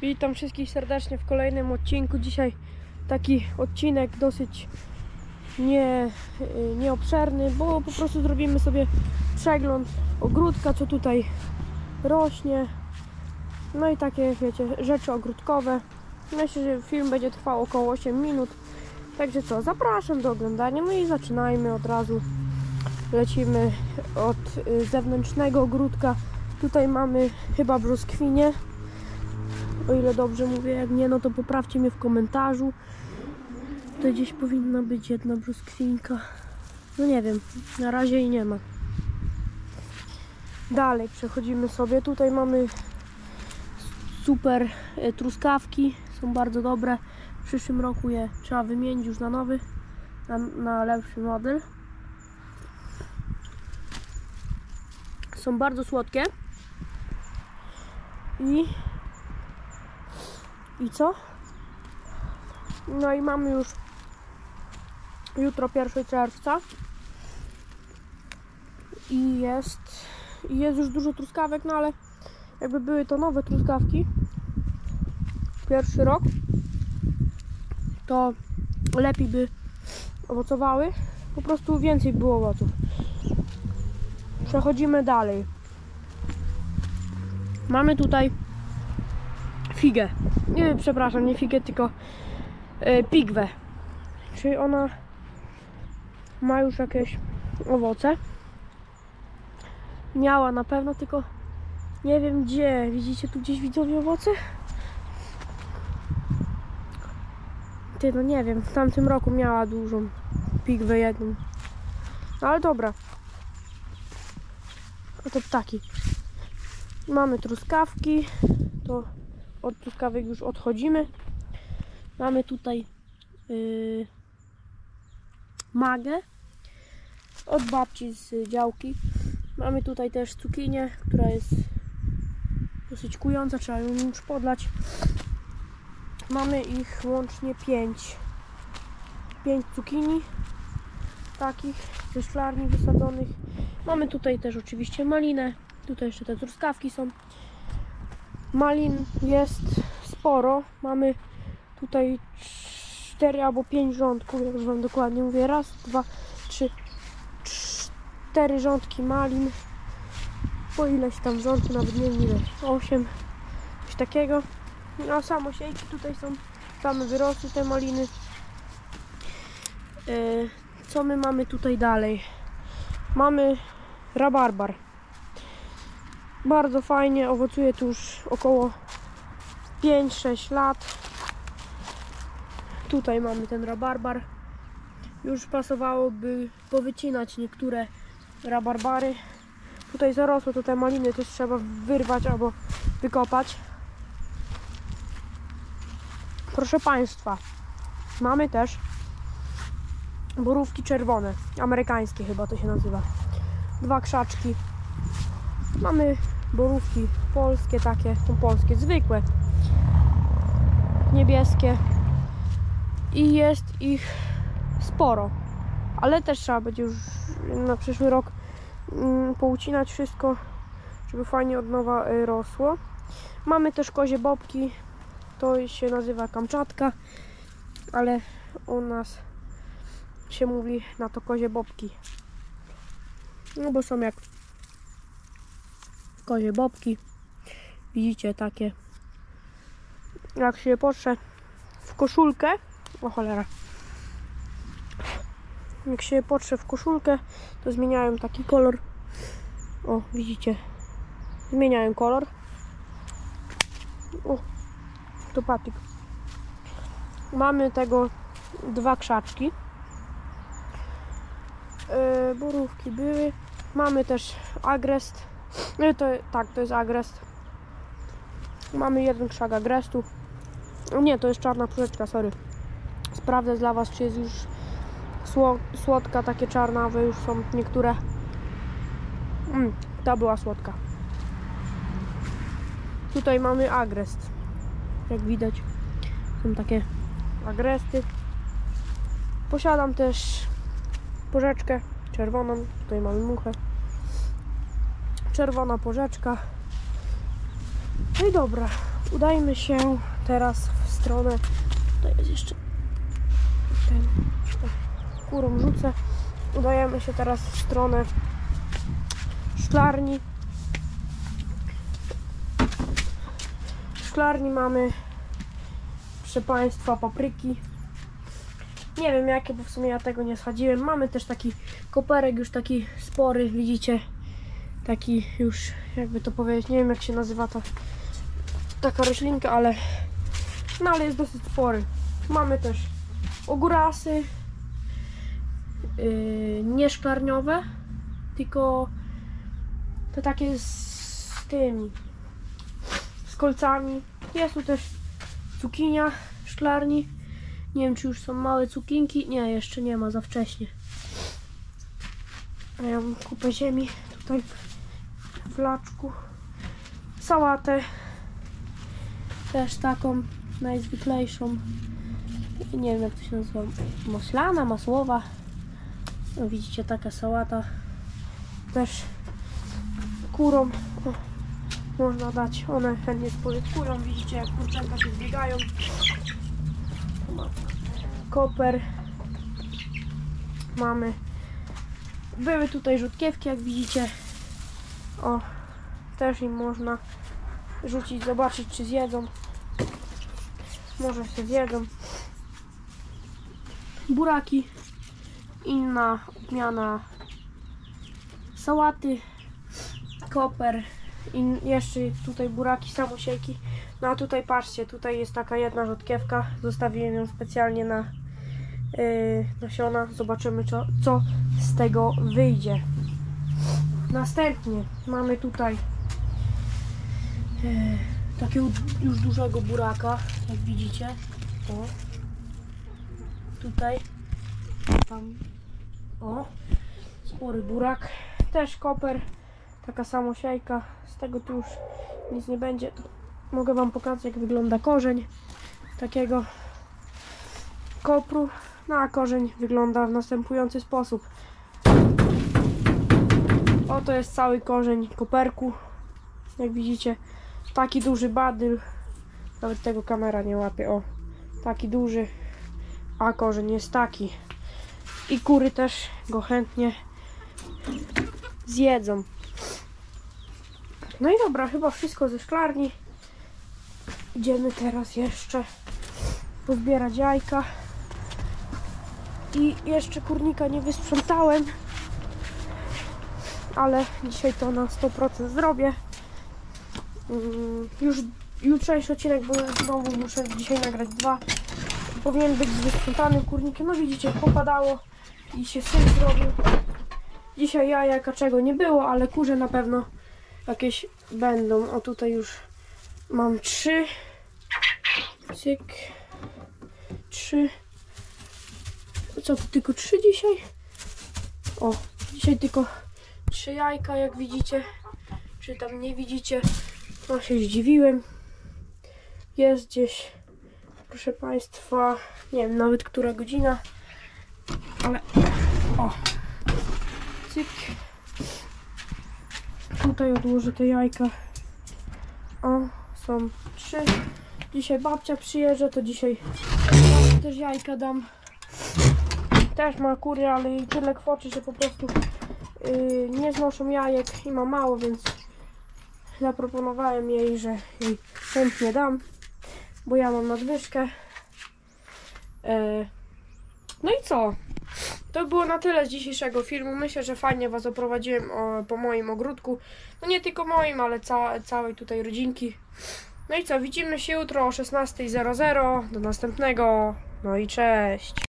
Witam wszystkich serdecznie w kolejnym odcinku. Dzisiaj taki odcinek dosyć nieobszerny, bo po prostu zrobimy sobie przegląd ogródka, co tutaj rośnie. No i takie, wiecie, rzeczy ogródkowe. Myślę, że film będzie trwał około 8 minut. Także co, zapraszam do oglądania. No i zaczynajmy od razu. Lecimy od zewnętrznego ogródka. Tutaj mamy chyba brzoskwinie, o ile dobrze mówię. Jak nie, no to poprawcie mnie w komentarzu. Tutaj gdzieś powinna być jedna brzoskwinka. No nie wiem, na razie jej nie ma. Dalej przechodzimy sobie. Tutaj mamy super truskawki. Są bardzo dobre. W przyszłym roku je trzeba wymienić już na nowy, na lepszy model. Są bardzo słodkie. I co? No i mamy już jutro 1 czerwca i jest już dużo truskawek, no ale jakby były to nowe truskawki, pierwszy rok, to lepiej by owocowały, po prostu więcej było owoców. Przechodzimy dalej. Mamy tutaj figę. Nie, przepraszam, nie figę, tylko pigwę. Czyli ona ma już jakieś owoce. Miała na pewno, tylko nie wiem gdzie. Widzicie tu gdzieś, widzowie, owoce? Ty, no nie wiem, w tamtym roku miała dużą pigwę jedną. No ale dobra. Oto ptaki. Mamy truskawki. To od truskawek już odchodzimy. Mamy tutaj magę od babci z działki. Mamy tutaj też cukinię, która jest dosyć kująca, trzeba ją już podlać. Mamy ich łącznie 5 cukinii takich ze szklarni wysadzonych. Mamy tutaj też oczywiście malinę. Tutaj jeszcze te truskawki są. Malin jest sporo. Mamy tutaj 4 albo 5 rządków, jak już wam dokładnie mówię. Raz, 2, 3, 4 rządki malin. Po ileś tam rządku, nawet nie wiem ile. 8. Coś takiego. No samosiejki tutaj są. Same wyrosły te maliny. Co my mamy tutaj dalej? Mamy rabarbar. Bardzo fajnie, owocuje tu już około 5-6 lat. Tutaj mamy ten rabarbar. Już pasowałoby powycinać niektóre rabarbary. Tutaj zarosło to te maliny, też trzeba wyrwać albo wykopać. Proszę Państwa, mamy też borówki czerwone, amerykańskie chyba to się nazywa. 2 krzaczki. Mamy borówki polskie, takie, są polskie, zwykłe, niebieskie i jest ich sporo, ale też trzeba będzie już na przyszły rok poucinać wszystko, żeby fajnie od nowa rosło. Mamy też kozie bobki, to się nazywa Kamczatka, ale u nas się mówi na to kozie bobki, no bo są jak kozie bobki. Widzicie, takie, jak się potrze w koszulkę, o cholera, jak się potrze w koszulkę, to zmieniają taki kolor. O, widzicie, zmieniają kolor. O, to patyk. Mamy tego 2 krzaczki. Borówki były. Mamy też agrest. No to jest agrest. Mamy 1 krzak agrestu. Nie, to jest czarna pruszeczka, sorry. Sprawdzę dla Was, czy jest już słodka, takie czarnawe już są niektóre. Ta była słodka. Tutaj mamy agrest. Jak widać, są takie agresty. Posiadam też porzeczkę czerwoną. Tutaj mamy muchę. Czerwona porzeczka. No i dobra, udajmy się teraz w stronę, tutaj jest jeszcze ten, kurą rzucę, udajemy się teraz w stronę szklarni. W szklarni mamy, proszę Państwa, papryki. Nie wiem jakie, bo w sumie ja tego nie sadziłem. Mamy też taki koperek już taki spory, widzicie? Taki już, jakby to powiedzieć, nie wiem jak się nazywa taka roślinka, ale jest dosyć spory. Mamy też ogórasy, nie szklarniowe, tylko to takie z tymi, z kolcami. Jest tu też cukinia w szklarni. Nie wiem, czy już są małe cukinki. Nie, jeszcze nie ma, za wcześnie. A ja mam kupę ziemi tutaj w laczku. Sałatę. Też taką najzwyklejszą. Nie wiem jak to się nazywa. Maślana, masłowa. No, widzicie, taka sałata. Też kurom można dać. One chętnie spożytkują. Widzicie jak kurczęta się zbiegają. Koper. Mamy. Były tutaj rzutkiewki, jak widzicie. O, też im można rzucić, zobaczyć czy zjedzą. Może się zjedzą. Buraki. Inna odmiana sałaty. Koper. I jeszcze tutaj buraki samosiejki. No a tutaj patrzcie, tutaj jest taka jedna rzutkiewka. Zostawiłem ją specjalnie na nasiona. Zobaczymy co z tego wyjdzie. Następnie mamy tutaj takiego już dużego buraka, jak widzicie. O. Tutaj. Tam. O. Spory burak. Też koper. Taka samosiejka. Z tego tu już nic nie będzie. To mogę wam pokazać jak wygląda korzeń takiego kopru. No a korzeń wygląda w następujący sposób. Oto jest cały korzeń koperku. Jak widzicie, taki duży badyl. Nawet tego kamera nie łapie. O, taki duży. A korzeń jest taki. I kury też go chętnie zjedzą. No i dobra, chyba wszystko ze szklarni. Idziemy teraz jeszcze pozbierać jajka. I jeszcze kurnika nie wysprzątałem. Ale dzisiaj to na 100% zrobię. Już jutrzejszy odcinek, bo znowu muszę dzisiaj nagrać 2. Powinien być z wysprzątanym kurnikiem. No widzicie, popadało i się syf zrobił. Dzisiaj jaja kaczego nie było, ale kurze na pewno jakieś będą. O, tutaj już mam 3. Cyk. 3. Co, to tylko 3 dzisiaj? O, dzisiaj tylko 3 jajka, jak widzicie. Czy tam nie widzicie? No się zdziwiłem. Jest gdzieś, proszę Państwa, nie wiem nawet która godzina, ale o, cyk. Tutaj odłożę te jajka. O, są 3. Dzisiaj babcia przyjeżdża, to dzisiaj też jajka dam. Też ma kury, ale jej tyle kwoczy, że po prostu nie znoszą jajek i ma mało, więc zaproponowałem jej, że jej chętnie dam, bo ja mam nadwyżkę. No i co? To było na tyle z dzisiejszego filmu. Myślę, że fajnie Was oprowadziłem po moim ogródku. No nie tylko moim, ale całej tutaj rodzinki. No i co? Widzimy się jutro o 16:00. Do następnego. No i cześć.